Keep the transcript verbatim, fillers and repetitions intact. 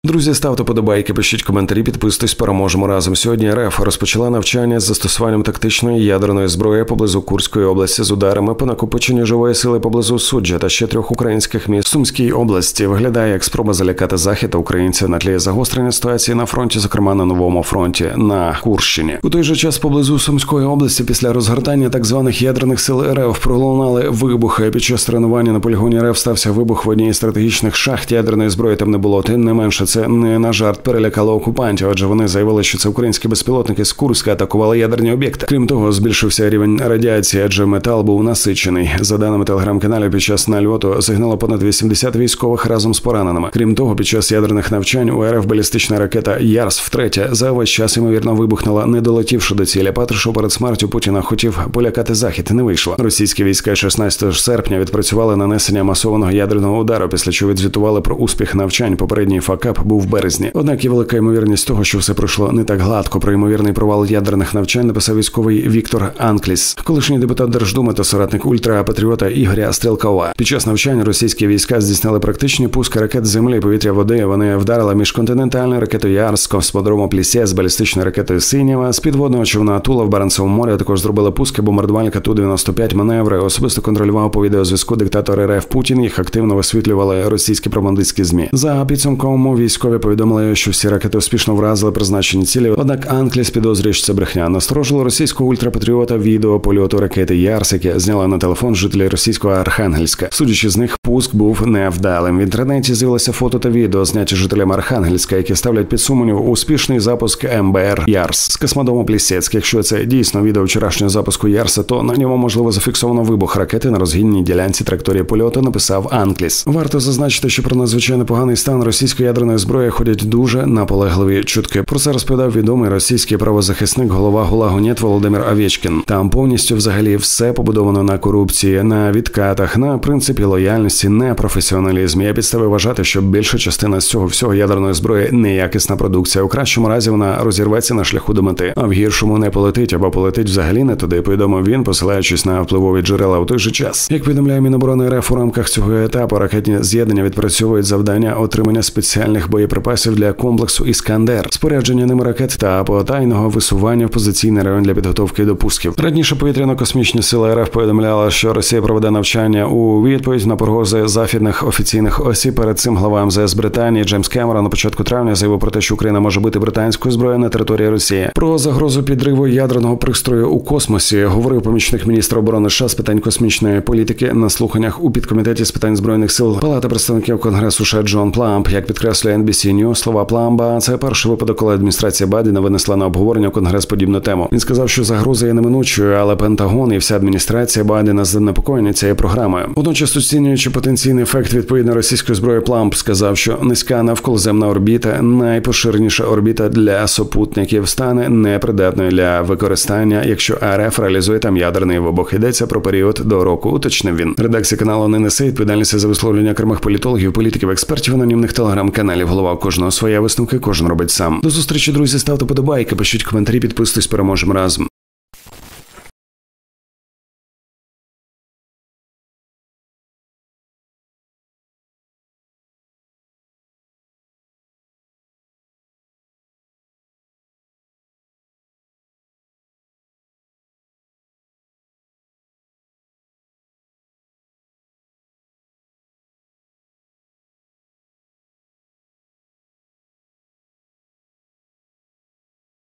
Друзі, ставте подобайки, пишіть коментарі, підписуйтесь, переможемо разом. Сьогодні РФ розпочала навчання з застосуванням тактичної ядерної зброї поблизу Курської області з ударами по накопиченню живої сили поблизу Суджа та ще трьох українських міст. Сумській області виглядає як спроба залякати Захід та українців на тлі загострення ситуації на фронті, зокрема на новому фронті на Курщині. У той же час поблизу Сумської області після розгортання так званих ядерних сил РФ пролунали вибухи. Під час тренування на полігоні РФ стався вибух в одній із стратегічних шахт. Ядерної зброї там не було, тим не менше це не на жарт перелякало окупантів, адже вони заявили, що це українські безпілотники з Курська атакували ядерні об'єкти. Крім того, збільшився рівень радіації, адже метал був насичений. За даними телеграм-каналів, під час нальоту загинуло понад вісімдесят військових разом з пораненими. Крім того, під час ядерних навчань у РФ балістична ракета «Ярс» втретє за весь час, ймовірно, вибухнула, не долетівши до цілі. Патрушев перед смертю Путіна хотів полякати Захід, не вийшло. Російські війська шістнадцятого серпня відпрацювали нанесення масованого ядерного удару, після чого відзвітували про успіх навчань. Попередній факап був в березні. Однак є велика ймовірність того, що все пройшло не так гладко. Про ймовірний провал ядерних навчань написав військовий Віктор Анкліс, колишній депутат Держдуми та соратник ультрапатріота Ігоря Стрелкова. Під час навчань російські війська здійснили практичні пуски ракет з землі, повітря, води. Вони вдарили міжконтинентальною ракетою «Ярс», з космодрому Плісе, з балістичною ракетою «Синіва», з підводного човна «Тула» в Баренцевому морі. Також зробили пуски бомбардувальника Ту дев'яносто п'ять, маневри. Особисто контролював по відеозв'язку диктатор РФ Путін. Їх активно висвітлювали російські пропагандистські ЗМІ. За підсумком військові повідомили, що всі ракети успішно вразили призначені цілі. Однак Анкліс підозрює, що це брехня. Насторожило російського ультрапатріота відео польоту ракети «Ярс», яке зняли на телефон жителі російського Архангельська. Судячи з них, пуск був невдалим. В інтернеті з'явилося фото та відео, зняті жителям Архангельська, які ставлять під сумнів успішний запуск ем бе ер «Ярс» з космодрому Плісецьк. Якщо це дійсно відео вчорашнього запуску «Ярса», то на ньому можливо зафіксовано вибух ракети на розгінній ділянці траєкторії польоту, написав Анкліс. Варто зазначити, що про надзвичайно поганий стан російської ядерної зброї ходять дуже наполегливі чутки. Про це розповідав відомий російський правозахисник, голова ГУЛАГу-НЕТ Володимир Овєчкін. Там повністю взагалі все побудовано на корупції, на відкатах, на принципі лояльності, на професіоналізмі. Є підстави вважати, що більша частина з цього всього ядерної зброї неякісна продукція. У кращому разі вона розірветься на шляху до мети, а в гіршому не полетить або полетить взагалі не туди, повідомив він, посилаючись на впливові джерела. У той же час, як повідомляє Міноборони РФ, у рамках цього етапу ракетні з'єднання відпрацьовують завдання отримання спеціальних боєприпасів для комплексу «Іскандер», спорядження ними ракет та потайного висування в позиційний район для підготовки до пусків. Раніше повітряно-космічні сили РФ повідомляли, що Росія проведе навчання у відповідь на погрози західних офіційних осіб. Перед цим глава ем зе ес Британії Джеймс Кемерон на початку травня заявив про те, що Україна може бити британською зброєю на території Росії. Про загрозу підриву ядерного пристрою у космосі говорив помічник міністра оборони США з питань космічної політики на слуханнях у підкомітеті з питань збройних сил Палати представників Конгресу США Джон Пламп. Як підкреслює ен бі сі News, слова Пламба – це перший випадок, коли адміністрація Байдена винесла на обговорення Конгрес подібну тему. Він сказав, що загроза є неминучою, але Пентагон і вся адміністрація Байдена занепокоєні цією програмою. Водночас, оцінюючи потенційний ефект відповідно російської зброї, Пламп сказав, що низька навколоземна орбіта, найпоширеніша орбіта для супутників, стане непридатною для використання, якщо РФ реалізує там ядерний вибух. Йдеться про період до року, уточнив він. Редакція каналу не несе відповідальності за висловлення окремих політологів, політиків, експертів, анонімних телеграм-каналів. Голова кожного своя, висновки кожен робить сам. До зустрічі, друзі, ставте подобайки, пишіть коментарі, підписуйтесь, переможемо разом.